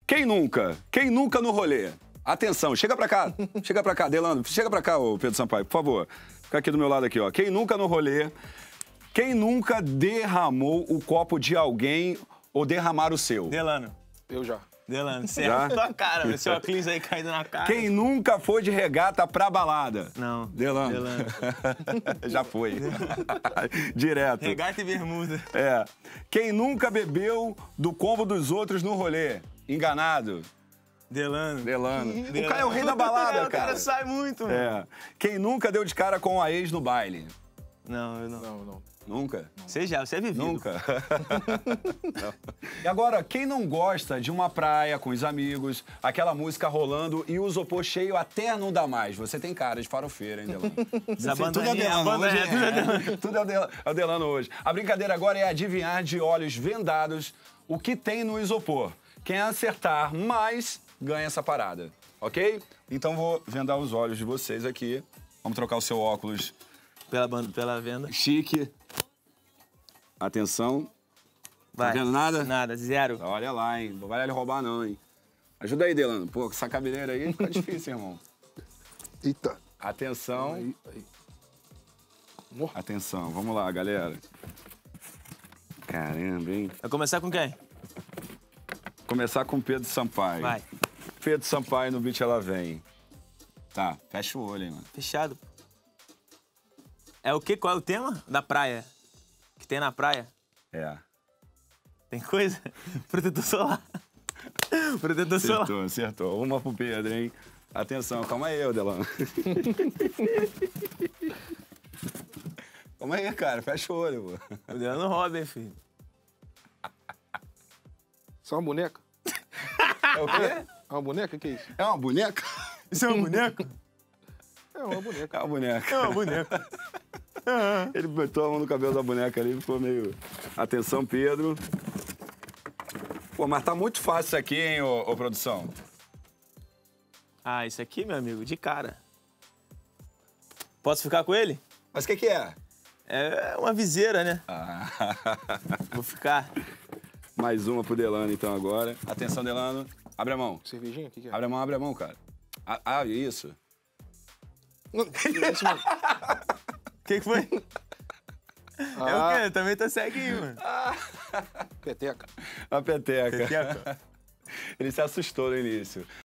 Quem nunca? Quem nunca no rolê? Atenção, chega pra cá. Chega pra cá, Delano. Chega pra cá, ô Pedro Sampaio, por favor. Fica aqui do meu lado aqui, ó. Quem nunca no rolê? Quem nunca derramou o copo de alguém ou derramar o seu? Delano. Eu já. Delano, certo. Tua cara, esse óculos aí caído na cara. Quem nunca foi de regata pra balada? Não. Delano. Delano. Já foi. Direto. Regata e bermuda. É. Quem nunca bebeu do combo dos outros no rolê? Enganado. Delano. Delano. Delano. O cara é o rei da balada, O cara sai muito, mano. É. Quem nunca deu de cara com a ex no baile? Não, eu não. Não. Nunca? Você é vivido. Nunca. E agora, quem não gosta de uma praia com os amigos, aquela música rolando e o isopor cheio até não dá mais? Você tem cara de farofeira, hein, Delano? Tudo é o Delano hoje. Tudo é o Delano hoje. A brincadeira agora é adivinhar de olhos vendados o que tem no isopor. Quem acertar mais ganha essa parada, ok? Então vou vendar os olhos de vocês aqui. Vamos trocar o seu óculos. Pela venda. Chique. Atenção. Vai. Tá vendo nada? Nada, zero. Olha lá, hein? Não vai ele roubar não, hein? Ajuda aí, Delano. Pô, com essa cabeleira aí fica difícil, irmão. Eita. Atenção. Aí. Atenção. Vamos lá, galera. Caramba, hein? Vai começar com quem? Começar com Pedro Sampaio. Vai. Pedro Sampaio no beat ela vem. Tá, fecha o olho, hein, mano. Fechado. É o quê? Qual é o tema? Da praia. Que tem na praia? É. Tem coisa? Protetor solar. Protetor solar. Acertou. Uma pro Pedro, hein? Atenção, calma aí, ô Delano. Calma aí, cara. Fecha o olho, pô. O Delano rouba, hein, filho? Isso é uma boneca? É o quê? É uma boneca? O que é isso? É uma boneca? Isso é um boneco? É uma boneca. É uma boneca. É uma boneca. Ele botou a mão no cabelo da boneca ali e ficou meio... Atenção, Pedro. Pô, mas tá muito fácil isso aqui, hein, ô produção? Ah, isso aqui, meu amigo, de cara. Posso ficar com ele? Mas o que é? É uma viseira, né? Ah. Vou ficar. Mais uma pro Delano, então, agora. Atenção, Delano. Abre a mão. Cervejinha? O que é? Abre a mão, cara. Isso. Isso, mano. O que foi? É o quê? Também tô ceguinho, mano. Peteca. A peteca. Peteca. Ele se assustou no início.